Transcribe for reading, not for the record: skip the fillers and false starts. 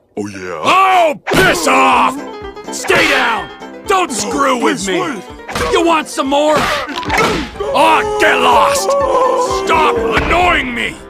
Oh, yeah? Oh, piss off! Stay down! Don't screw with me! You want some more? Oh, get lost! Stop annoying me!